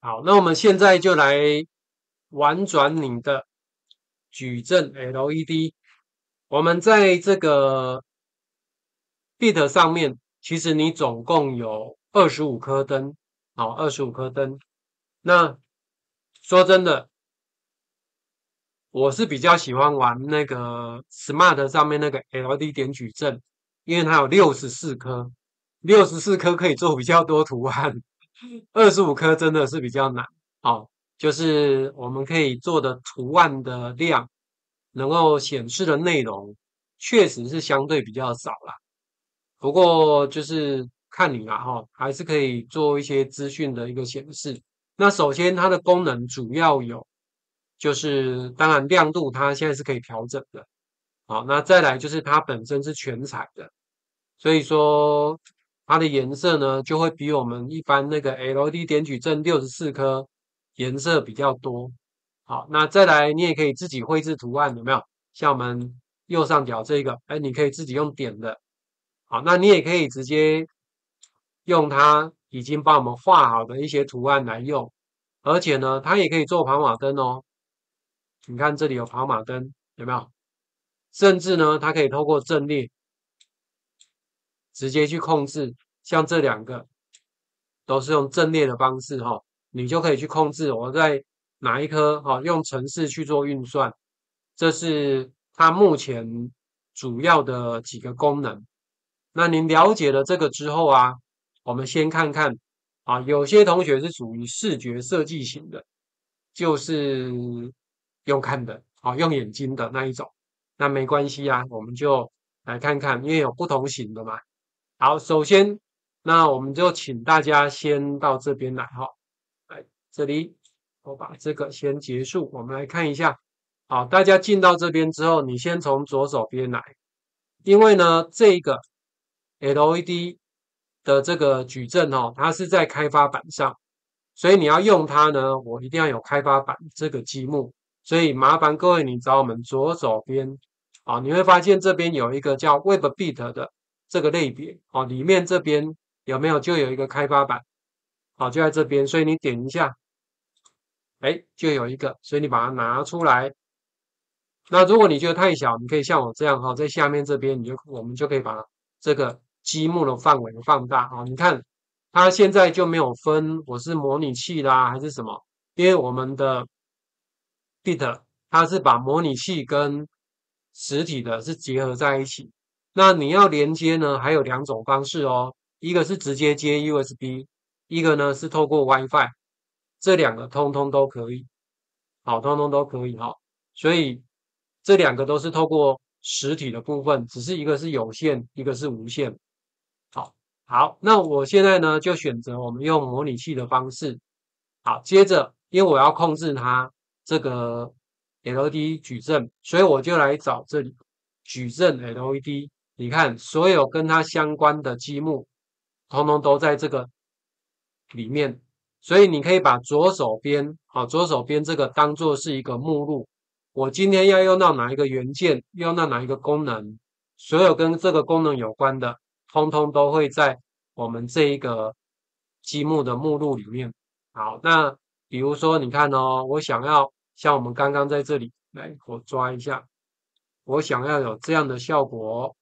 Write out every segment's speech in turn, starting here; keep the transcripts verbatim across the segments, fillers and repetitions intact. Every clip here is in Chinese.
好，那我们现在就来玩转你的矩阵 L E D。我们在这个 Bit 上面，其实你总共有二十五颗灯，好，二十五颗灯。那说真的，我是比较喜欢玩那个 Smart 上面那个 L E D 点矩阵，因为它有六十四颗，六十四颗可以做比较多图案，二十五颗真的是比较难。好，就是我们可以做的图案的量，能够显示的内容，确实是相对比较少啦。不过就是看你啦哈，还是可以做一些资讯的一个显示。那首先它的功能主要有，就是当然亮度它现在是可以调整的。好，那再来就是它本身是全彩的，所以说它的颜色呢就会比我们一般那个 L E D 点矩阵六十四颗颜色比较多。好，那再来你也可以自己绘制图案，有没有？像我们右上角这个，哎，你可以自己用点的。好，那你也可以直接用它已经帮我们画好的一些图案来用，而且呢，它也可以做跑马灯哦。你看这里有跑马灯，有没有？甚至呢，它可以透过阵列直接去控制，像这两个都是用阵列的方式哈、哦，你就可以去控制我在哪一颗哈、哦，用程式去做运算，这是它目前主要的几个功能。那您了解了这个之后啊，我们先看看啊，有些同学是属于视觉设计型的，就是用看的啊，用眼睛的那一种。那没关系啊，我们就来看看，因为有不同型的嘛。好，首先，那我们就请大家先到这边来哈，来这里，我把这个先结束，我们来看一下。好，大家进到这边之后，你先从左手边来，因为呢，这个 L E D 的这个矩阵哦，它是在开发板上，所以你要用它呢，我一定要有开发板这个积木，所以麻烦各位你找我们左手边啊，你会发现这边有一个叫 WebBit 的这个类别哦，里面这边有没有就有一个开发板，好，就在这边，所以你点一下，哎，就有一个，所以你把它拿出来。那如果你觉得太小，你可以像我这样哈，在下面这边，你就我们就可以把这个积木的范围放大啊。你看，它现在就没有分我是模拟器啦还是什么，因为我们的 Bit 它是把模拟器跟实体的是结合在一起。那你要连接呢，还有两种方式哦，一个是直接接 U S B，一个呢是透过 WiFi，这两个通通都可以，好，通通都可以哈。所以这两个都是透过实体的部分，只是一个是有线，一个是无线。好，好，那我现在呢就选择我们用模拟器的方式。好，接着因为我要控制它这个 L E D 矩阵，所以我就来找这里矩阵 L E D。你看，所有跟它相关的积木，通通都在这个里面。所以你可以把左手边，好，左手边这个当做是一个目录。我今天要用到哪一个元件，用到哪一个功能，所有跟这个功能有关的，通通都会在我们这一个积木的目录里面。好，那比如说你看哦，我想要像我们刚刚在这里，来我抓一下，我想要有这样的效果，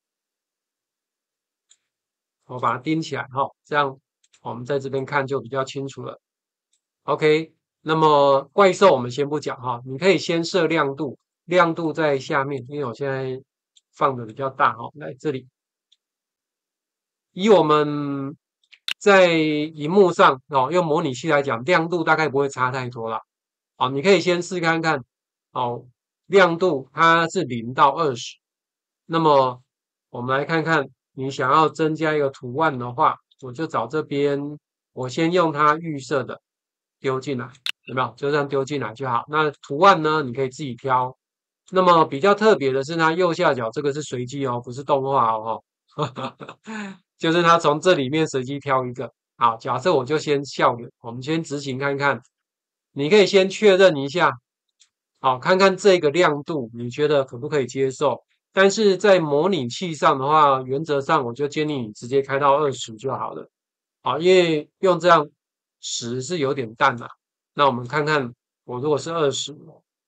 我把它钉起来哈，这样我们在这边看就比较清楚了。OK，那么怪兽我们先不讲哈，你可以先设亮度，亮度在下面，因为我现在放的比较大哈，来这里，以我们在荧幕上哦，用模拟器来讲，亮度大概不会差太多啦。好，你可以先试看看，好，亮度它是零到二十，那么我们来看看，你想要增加一个图案的话，我就找这边，我先用它预设的丢进来。有没有？就这样丢进来就好。那图案呢，你可以自己挑。那么比较特别的是，它右下角这个是随机哦，不是动画哦，就是它从这里面随机挑一个。好，假设我就先笑脸，我们先执行看看。你可以先确认一下，好，看看这个亮度，你觉得可不可以接受？但是在模拟器上的话，原则上我就建议你直接开到二十就好了。好，因为用这样十是有点淡啦、那我们看看，我如果是二十，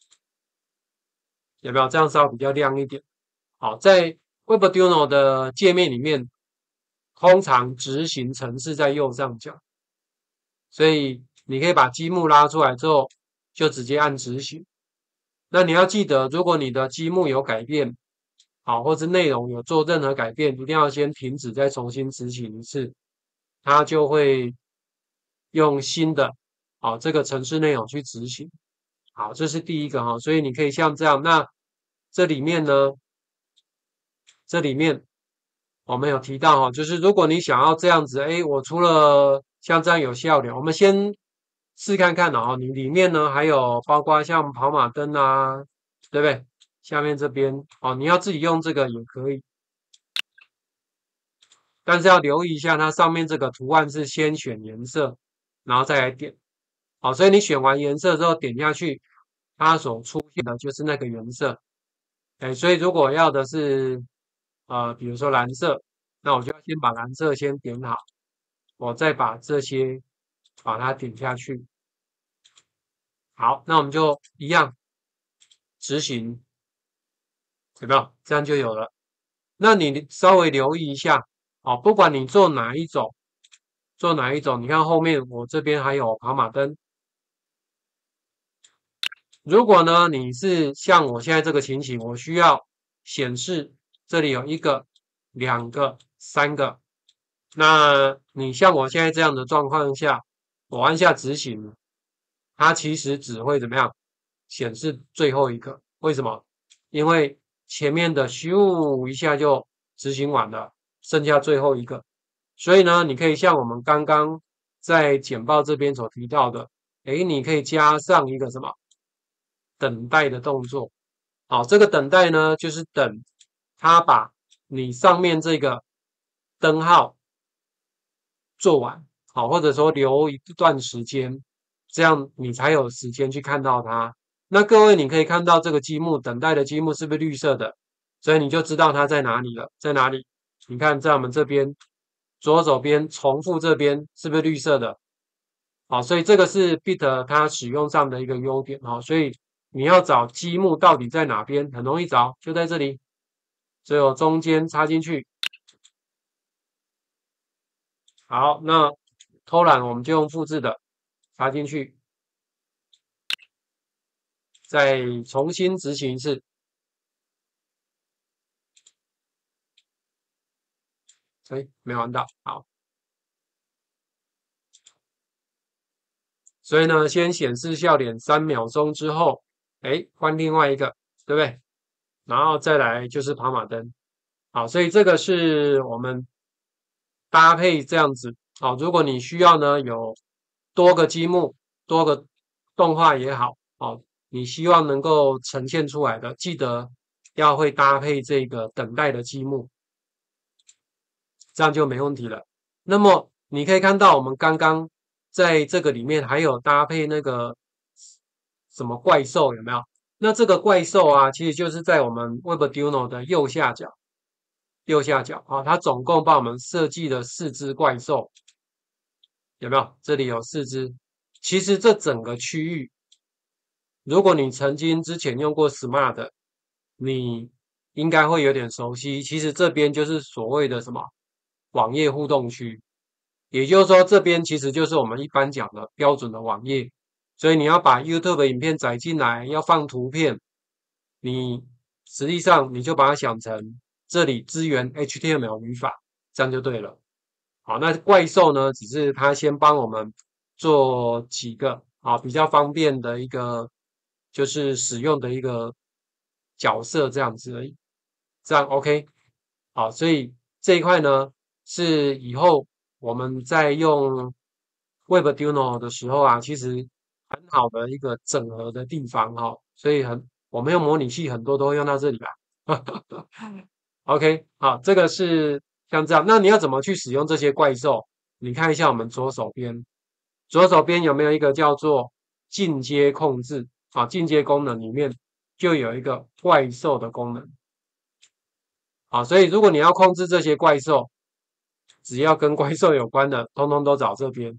有没有这样稍微比较亮一点？好，在 Webuduino 的界面里面，通常执行程式在右上角，所以你可以把积木拉出来之后，就直接按执行。那你要记得，如果你的积木有改变，好，或是内容有做任何改变，一定要先停止，再重新执行一次，它就会用新的好这个程式内容去执行。好，这是第一个哈，所以你可以像这样。那这里面呢，这里面我们有提到哈，就是如果你想要这样子，哎，我除了像这样有笑脸，我们先试看看哦。你里面呢还有包括像跑马灯啊，对不对？下面这边哦，你要自己用这个也可以，但是要留意一下，它上面这个图案是先选颜色，然后再来点。好，所以你选完颜色之后点下去，它所出现的就是那个颜色。哎，所以如果要的是呃，比如说蓝色，那我就要先把蓝色先点好，我再把这些把它点下去。好，那我们就一样执行，有没有？这样就有了。那你稍微留意一下，哦，不管你做哪一种，做哪一种，你看后面我这边还有跑马灯。如果呢，你是像我现在这个情形，我需要显示这里有一个、两个、三个。那你像我现在这样的状况下，我按下执行，它其实只会怎么样显示最后一个？为什么？因为前面的咻一下就执行完了，剩下最后一个。所以呢，你可以像我们刚刚在简报这边所提到的，诶，你可以加上一个什么等待的动作。好，这个等待呢，就是等它把你上面这个灯号做完，好，或者说留一段时间，这样你才有时间去看到它。那各位，你可以看到这个积木，等待的积木是不是绿色的？所以你就知道它在哪里了，在哪里？你看，在我们这边左手边重复这边是不是绿色的？好，所以这个是 Bit 它使用上的一个优点哈。所以你要找积木到底在哪边，很容易找，就在这里，只有中间插进去。好，那偷懒我们就用复制的插进去，再重新执行一次。哎，没玩到，好，所以呢，先显示笑脸三秒钟之后，哎，换另外一个，对不对？然后再来就是跑马灯，好，所以这个是我们搭配这样子。好，如果你需要呢，有多个积木、多个动画也好，好，你希望能够呈现出来的，记得要会搭配这个等待的积木，这样就没问题了。那么你可以看到，我们刚刚在这个里面还有搭配那个什么怪兽，有没有？那这个怪兽啊，其实就是在我们 Webuduino 的右下角，右下角啊，它总共帮我们设计了四只怪兽，有没有？这里有四只。其实这整个区域，如果你曾经之前用过 Smart，你应该会有点熟悉。其实这边就是所谓的什么网页互动区，也就是说，这边其实就是我们一般讲的标准的网页。所以你要把 YouTube 影片载进来，要放图片，你实际上你就把它想成这里支援 H T M L 语法，这样就对了。好，那怪兽呢，只是它先帮我们做几个啊比较方便的一个，就是使用的一个角色这样子而已。这样 OK。好，所以这一块呢，是以后我们在用 Webuduino 的时候啊，其实很好的一个整合的地方哈、哦。所以很，我们用模拟器很多都会用到这里吧。OK，好，这个是像这样。那你要怎么去使用这些怪兽？你看一下我们左手边，左手边有没有一个叫做进阶控制啊？进阶功能里面就有一个怪兽的功能。好，所以如果你要控制这些怪兽，只要跟怪兽有关的，通通都找这边。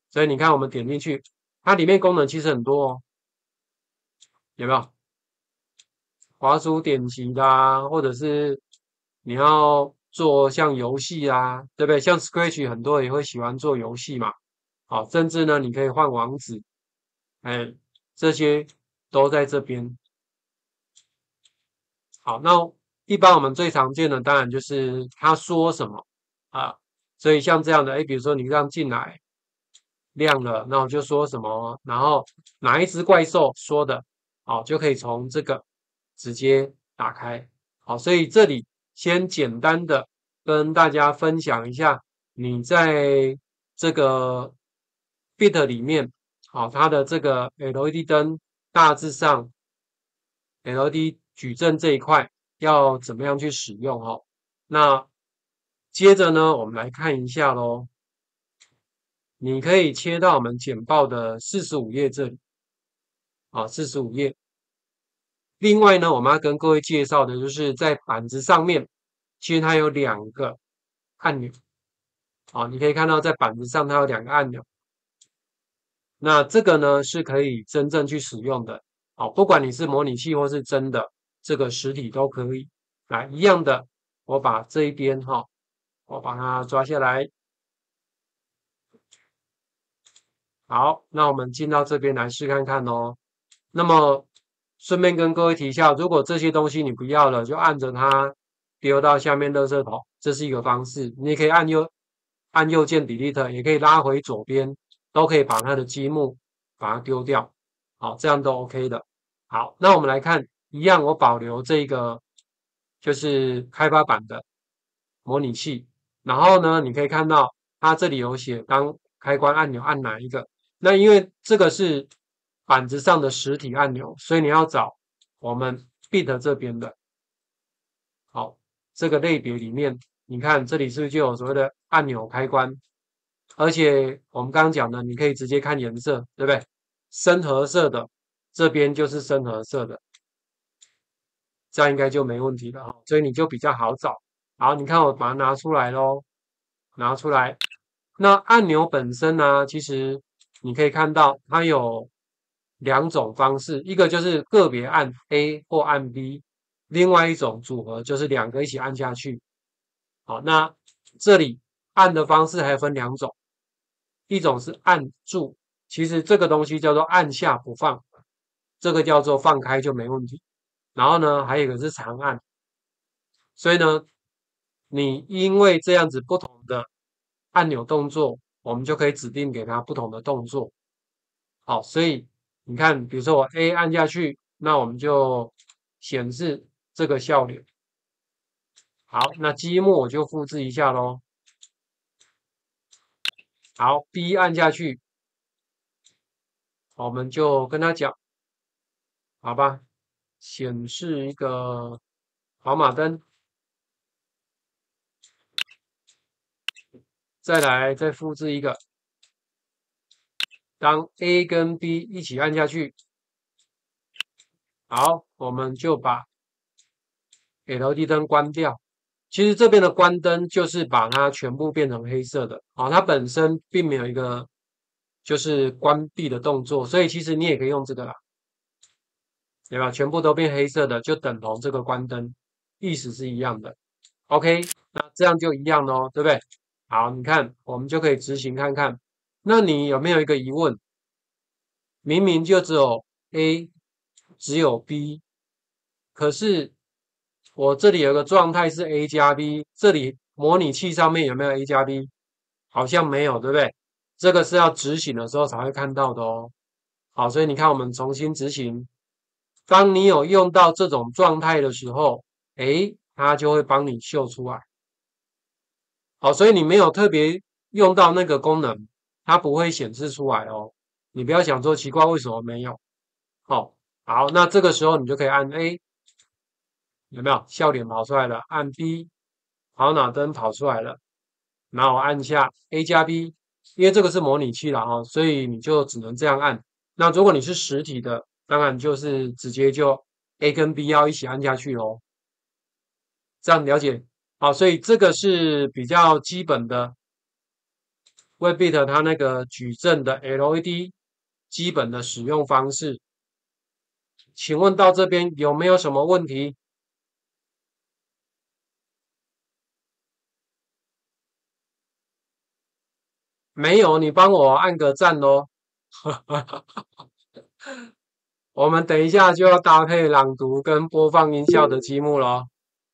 所以你看我们点进去，它里面功能其实很多哦，有没有？滑鼠点击啦，或者是你要做像游戏啊，对不对？像 Scratch 很多人也会喜欢做游戏嘛，好，甚至呢你可以换网址，哎，这些都在这边。好，那一般我们最常见的当然就是他说什么啊，所以像这样的，哎，比如说你这样进来亮了，那我就说什么，然后哪一只怪兽说的，好，就可以从这个直接打开。好，所以这里先简单的跟大家分享一下，你在这个 Bit 里面，好，它的这个 L E D 灯大致上 L E D 矩阵这一块要怎么样去使用哈？那接着呢，我们来看一下喽。你可以切到我们简报的四十五页这里啊，四十五页。另外呢，我们要跟各位介绍的就是在板子上面，其实它有两个按钮啊，你可以看到在板子上它有两个按钮。那这个呢是可以真正去使用的，好，不管你是模拟器或是真的这个实体都可以。来，一样的，我把这一边哈，我把它抓下来。好，那我们进到这边来试看看哦。那么顺便跟各位提一下，如果这些东西你不要了，就按着它丢到下面垃圾桶，这是一个方式。你也可以按右按右键 delete，也可以拉回左边，都可以把它的积木把它丢掉。好，这样都 OK 的。好，那我们来看，一样我保留这个就是开发版的模拟器，然后呢，你可以看到它这里有写当开关按钮按哪一个。那因为这个是板子上的实体按钮，所以你要找我们 Bit 这边的。好，这个类别里面，你看这里是不是就有所谓的按钮开关？而且我们刚刚讲的，你可以直接看颜色，对不对？深褐色的这边就是深褐色的，这样应该就没问题了哈。所以你就比较好找。好，你看我把它拿出来咯，拿出来。那按钮本身呢，其实你可以看到它有两种方式，一个就是个别按 A 或按 B，另外一种组合就是两个一起按下去。好，那这里按的方式还分两种，一种是按住，其实这个东西叫做按下不放，这个叫做放开就没问题。然后呢，还有一个是长按，所以呢，你因为这样子不同的按钮动作，我们就可以指定给它不同的动作。好，所以你看，比如说我 A 按下去，那我们就显示这个笑脸。好，那积木我就复制一下咯。好，B 按下去，我们就跟他讲，好吧，显示一个跑马灯，再来再复制一个，当 A 跟 B 一起按下去，好，我们就把 L E D 灯关掉。其实这边的关灯就是把它全部变成黑色的，好，它本身并没有一个就是关闭的动作，所以其实你也可以用这个啦，对吧？全部都变黑色的，就等同这个关灯，意思是一样的。OK，那这样就一样咯，对不对？好，你看，我们就可以执行看看。那你有没有一个疑问？明明就只有 A，只有 B，可是我这里有个状态是 A 加 B，这里模拟器上面有没有 A 加 B？好像没有，对不对？这个是要执行的时候才会看到的哦。好，所以你看，我们重新执行。当你有用到这种状态的时候，诶，它就会帮你秀出来。好，所以你没有特别用到那个功能，它不会显示出来哦。你不要想说奇怪为什么没有。好，好，那这个时候你就可以按 A，有没有笑脸跑出来了？按 B，跑哪灯跑出来了？然后按下 A 加 B，因为这个是模拟器了哈，所以你就只能这样按。那如果你是实体的，当然就是直接就 A 跟 B 要一起按下去咯。这样了解？好，所以这个是比较基本的 Weebit 它那个矩阵的 L E D 基本的使用方式。请问到这边有没有什么问题？没有，你帮我按个赞哦。我们等一下就要搭配朗读跟播放音效的积木咯。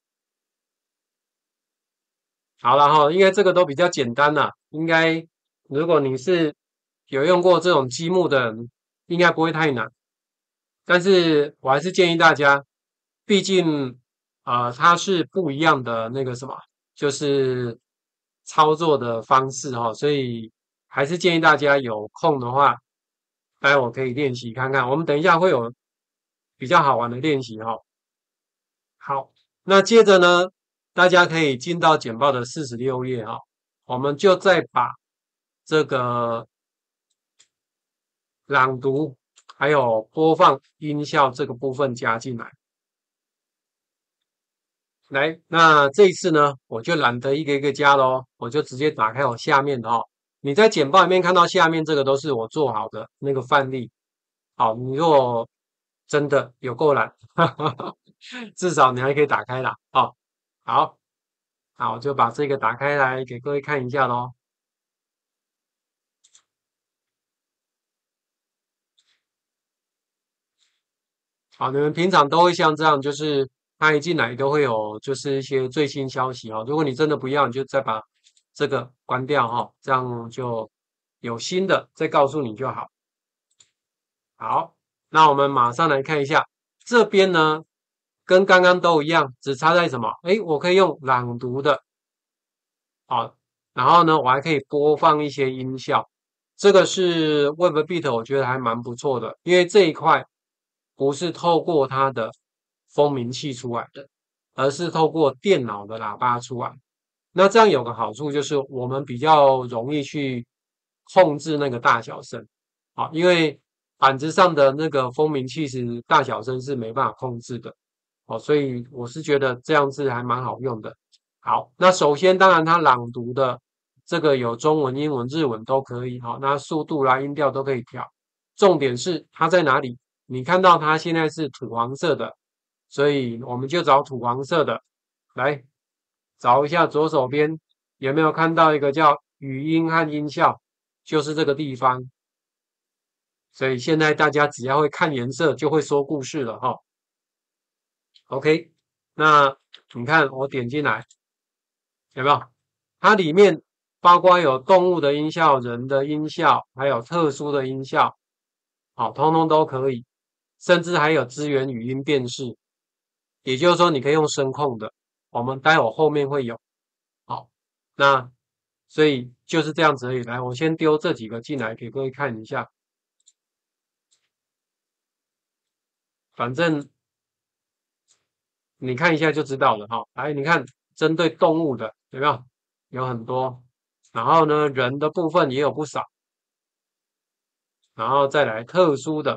好了哈，应该这个都比较简单啦。应该如果你是有用过这种积木的人，应该不会太难。但是我还是建议大家，毕竟啊、呃它是不一样的那个什么，就是操作的方式哈，所以还是建议大家有空的话，待会我可以练习看看。我们等一下会有比较好玩的练习哈。好，那接着呢，大家可以进到简报的四十六页哈，我们就再把这个朗读还有播放音效这个部分加进来。来，那这一次呢，我就懒得一个一个加咯，我就直接打开我下面的哦。你在简报里面看到下面这个都是我做好的那个范例。好，你如果真的有够懒，至少你还可以打开啦。哦，好，好，我就把这个打开来给各位看一下咯。好，你们平常都会像这样，就是他一进来都会有就是一些最新消息哦。如果你真的不要，你就再把这个关掉哈，这样就有新的再告诉你就好。好，那我们马上来看一下这边呢，跟刚刚都一样，只差在什么？诶，我可以用朗读的，好，然后呢，我还可以播放一些音效。这个是 Weebit，我觉得还蛮不错的，因为这一块不是透过它的蜂鸣器出来的，而是透过电脑的喇叭出来。那这样有个好处就是我们比较容易去控制那个大小声，啊，因为板子上的那个蜂鸣器其实大小声是没办法控制的，哦，所以我是觉得这样子还蛮好用的。好，那首先当然它朗读的这个有中文、英文、日文都可以，好，那速度啦、音调都可以调。重点是它在哪里？你看到它现在是土黄色的，所以我们就找土黄色的来找一下左手边有没有看到一个叫语音和音效，就是这个地方。所以现在大家只要会看颜色，就会说故事了哈。OK，那你看我点进来。有没有？它里面包括有动物的音效、人的音效，还有特殊的音效，好，通通都可以，甚至还有支援语音辨识，也就是说你可以用声控的，我们待会后面会有。好，那所以就是这样子而已。来，我先丢这几个进来给各位看一下，反正你看一下就知道了哈。来，你看针对动物的有没有？有很多，然后呢，人的部分也有不少。然后再来特殊的，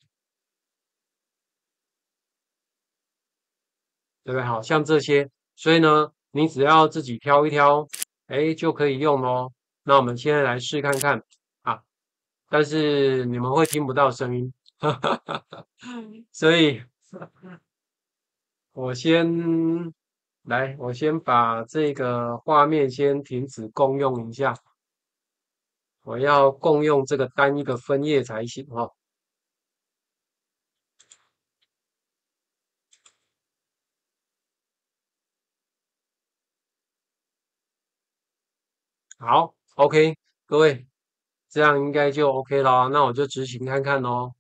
对不对？好像这些，所以呢，你只要自己挑一挑，哎，就可以用咯。那我们现在来试看看啊，但是你们会听不到声音，所以我先来，我先把这个画面先停止共用一下，我要共用这个单一个分页才行哈。好，OK，各位，这样应该就 OK 了，那我就执行看看咯。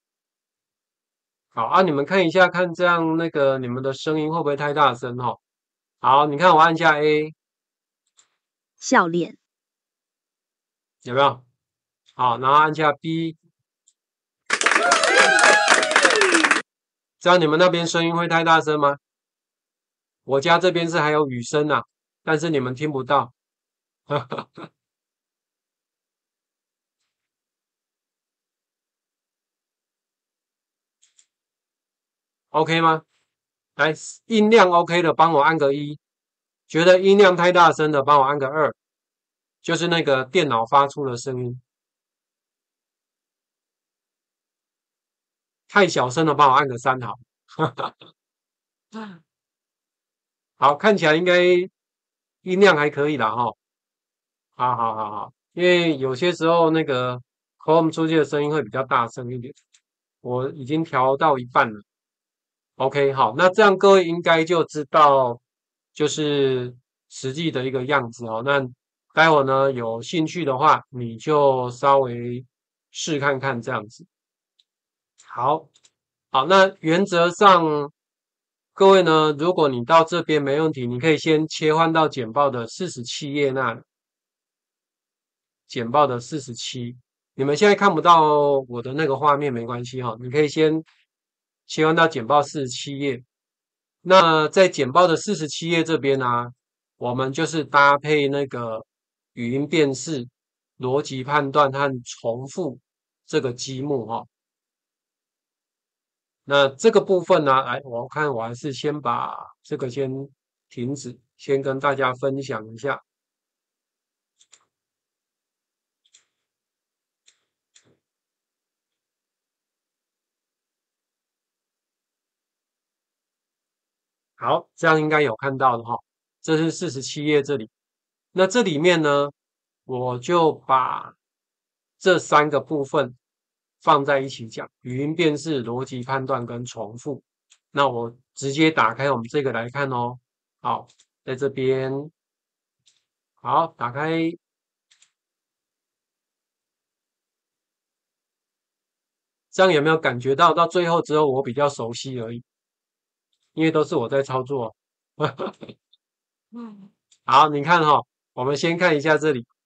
好啊，你们看一下，看这样那个你们的声音会不会太大声哦？好，你看我按下 A， 笑脸有没有？好，然后按下 B，这样你们那边声音会太大声吗？我家这边是还有雨声啊，但是你们听不到，OK 吗？来，音量 OK 的帮我按个一，觉得音量太大声的帮我按个二， 就是那个电脑发出的声音。太小声了，帮我按个三好。好，看起来应该音量还可以啦哈。好好好好，因为有些时候那个 Chrome 出去的声音会比较大声一点。我已经调到一半了。OK，好，那这样各位应该就知道，就是实际的一个样子哦。那待会呢，有兴趣的话，你就稍微试看看这样子。好，好，那原则上，各位呢，如果你到这边没问题，你可以先切换到简报的四十七页那里。简报的四十七，你们现在看不到我的那个画面没关系哈，你可以先切换到简报四十七页。那在简报的四十七页这边呢、啊，我们就是搭配那个语音辨识、逻辑判断和重复这个积木哈。那这个部分呢，哎，我看我还是先把这个先停止，先跟大家分享一下。好，这样应该有看到的哈。这是四十七页这里，那这里面呢，我就把这三个部分放在一起讲：语音辨识、逻辑判断跟重复。那我直接打开我们这个来看哦。好，在这边，好，打开。这样有没有感觉到到最后之后我比较熟悉而已？因为都是我在操作。好，你看哈，我们先看一下这里，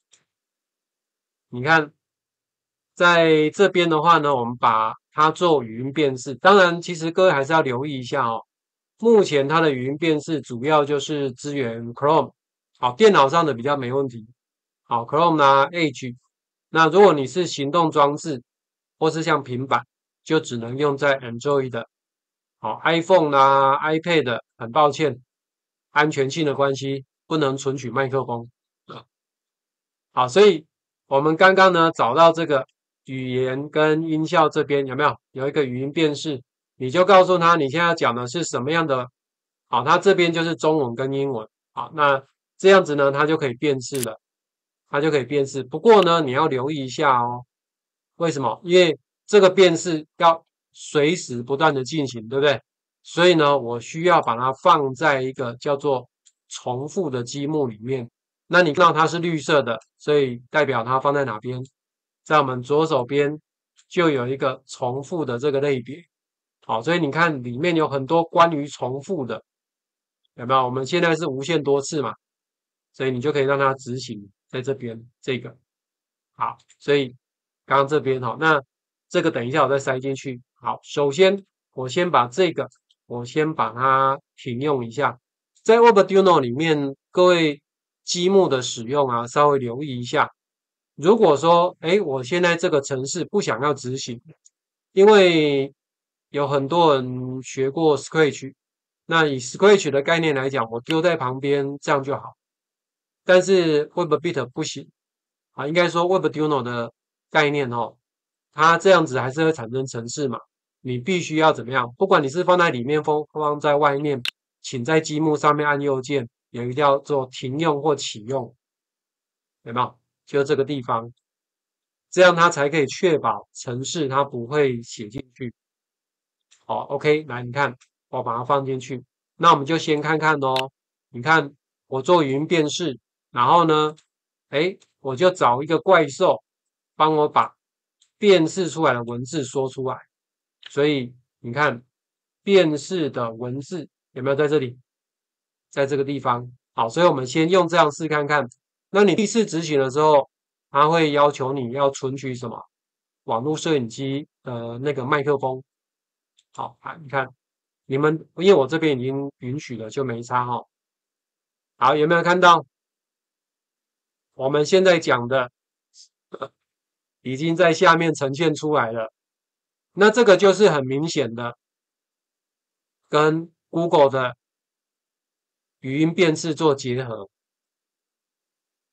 你看。在这边的话呢，我们把它做语音辨识。当然，其实各位还是要留意一下哦。目前它的语音辨识主要就是支援 Chrome，好，电脑上的比较没问题。好，Chrome 呢，Edge。那如果你是行动装置或是像平板，就只能用在 Android 的。好，iPhone 啦、iPad，很抱歉，安全性的关系，不能存取麦克风。好，所以我们刚刚呢找到这个语言跟音效这边有没有有一个语音辨识？你就告诉他你现在讲的是什么样的，好，他这边就是中文跟英文，好，那这样子呢，它就可以辨识了，它就可以辨识。不过呢，你要留意一下哦，为什么？因为这个辨识要随时不断的进行，对不对？所以呢，我需要把它放在一个叫做重复的积木里面。那你看到它是绿色的，所以代表它放在哪边？在我们左手边就有一个重复的这个类别。好，所以你看里面有很多关于重复的，有没有？我们现在是无限多次嘛，所以你就可以让它执行在这边这个。好，所以刚刚这边哈，那这个等一下我再塞进去。好，首先我先把这个，我先把它停用一下。在 Arduino 里面，各位积木的使用啊，稍微留意一下。如果说，哎，我现在这个程式不想要执行，因为有很多人学过 Scratch，那以 Scratch 的概念来讲，我丢在旁边这样就好。但是 WebBit 不行啊，应该说 Arduino 的概念哦，它这样子还是会产生程式嘛。你必须要怎么样？不管你是放在里面，放放在外面，请在积木上面按右键，有一个叫做停用或启用，有没有？就这个地方，这样它才可以确保程式它不会写进去。好，OK，来，你看，我把它放进去。那我们就先看看哦。你看，我做语音辨识，然后呢，哎，我就找一个怪兽，帮我把辨识出来的文字说出来。所以你看，辨识的文字有没有在这里？在这个地方。好，所以我们先用这样试看看。那你第一次执行的时候，它会要求你要存取什么？网络摄影机的那个麦克风。好，啊，你看，你们因为我这边已经允许了，就没差哈。好，有没有看到？我们现在讲的已经在下面呈现出来了。那这个就是很明显的跟 Google 的语音辨识做结合。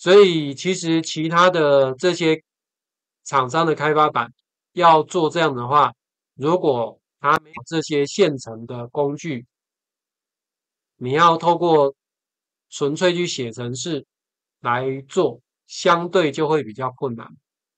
所以其实其他的这些厂商的开发板要做这样的话，如果它没有这些现成的工具，你要透过纯粹去写程式来做，相对就会比较困难。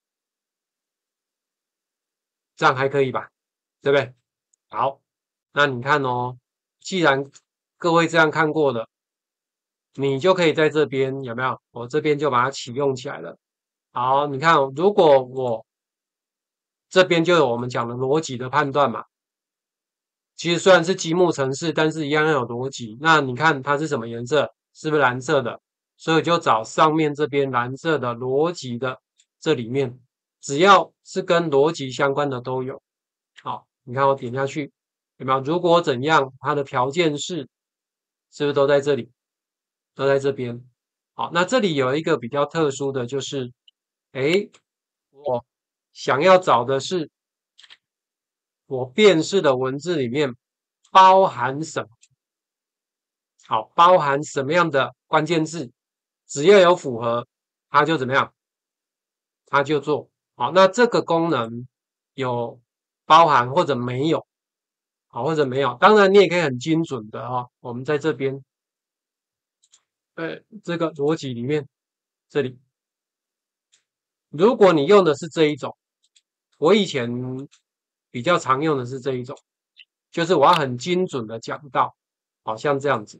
这样还可以吧？对不对？好，那你看哦，既然各位这样看过了，你就可以在这边有没有？我这边就把它启用起来了。好，你看哦，如果我这边就有我们讲的逻辑的判断嘛，其实虽然是积木程式，但是一样要有逻辑。那你看它是什么颜色？是不是蓝色的？所以就找上面这边蓝色的逻辑的这里面，只要是跟逻辑相关的都有。好，你看我点下去，有没有？如果怎样，它的条件是是不是都在这里？都在这边。好，那这里有一个比较特殊的就是，诶，我想要找的是我辨识的文字里面包含什么？好，包含什么样的关键字？只要有符合，它就怎么样？它就做。好，那这个功能有包含或者没有？好，或者没有？当然，你也可以很精准的哈、哦。我们在这边，呃，这个逻辑里面，这里，如果你用的是这一种，我以前比较常用的是这一种，就是我要很精准的讲到，好像这样子。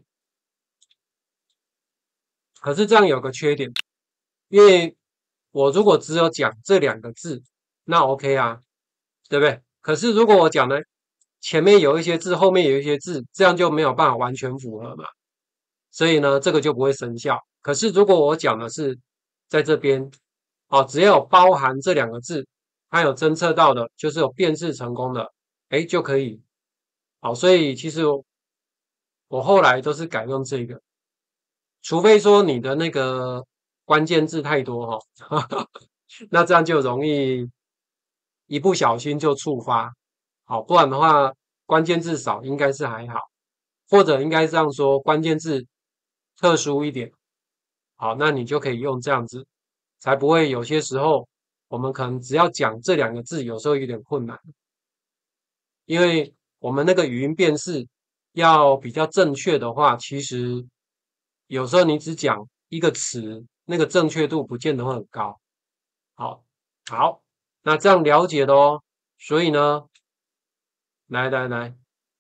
可是这样有个缺点，因为我如果只有讲这两个字，那 OK 啊，对不对？可是如果我讲的前面有一些字，后面有一些字，这样就没有办法完全符合嘛。所以呢，这个就不会生效。可是如果我讲的是在这边，哦，只要有包含这两个字，它有侦测到的，就是有辨识成功的，哎，就可以。好，所以其实我后来都是改用这个，除非说你的那个关键字太多哈、哦，那这样就容易一不小心就触发。好，不然的话，关键字少应该是还好，或者应该这样说，关键字特殊一点。好，那你就可以用这样子，才不会有些时候我们可能只要讲这两个字，有时候有点困难，因为我们那个语音辨识要比较正确的话，其实有时候你只讲一个词，那个正确度不见得会很高。好，好，那这样了解了哦。所以呢，来来来，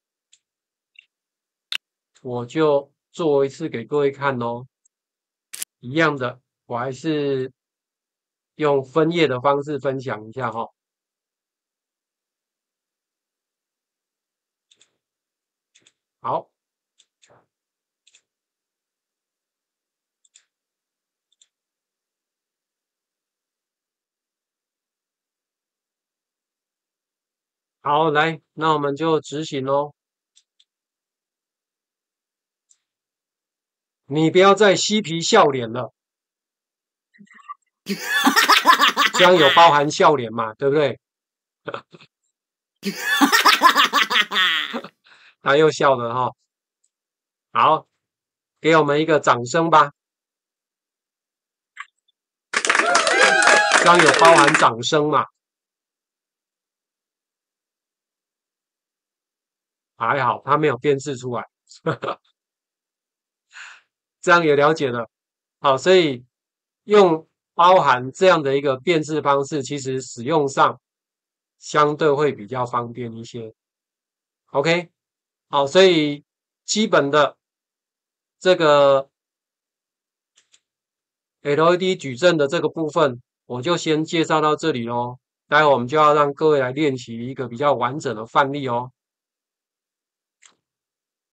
我就做一次给各位看哦。一样的，我还是用分页的方式分享一下哈、哦。好，好，来，那我们就执行喽。你不要再嬉皮笑脸了，这样有包含笑脸嘛，对不对？他又笑了哈、哦。好，给我们一个掌声吧。这样有包含掌声嘛？还好，他没有辨识出来，这样也了解了。好，所以用包含这样的一个辨识方式，其实使用上相对会比较方便一些。OK， 好，所以基本的这个 L E D 矩阵的这个部分，我就先介绍到这里咯。待会我们就要让各位来练习一个比较完整的范例哦。